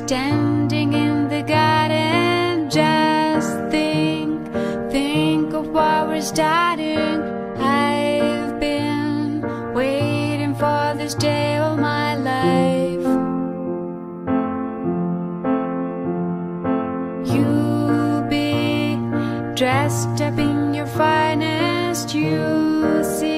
standing in the garden. Just think of what we're starting. I've been waiting for this day all my life. You'll be dressed up in your finest. You see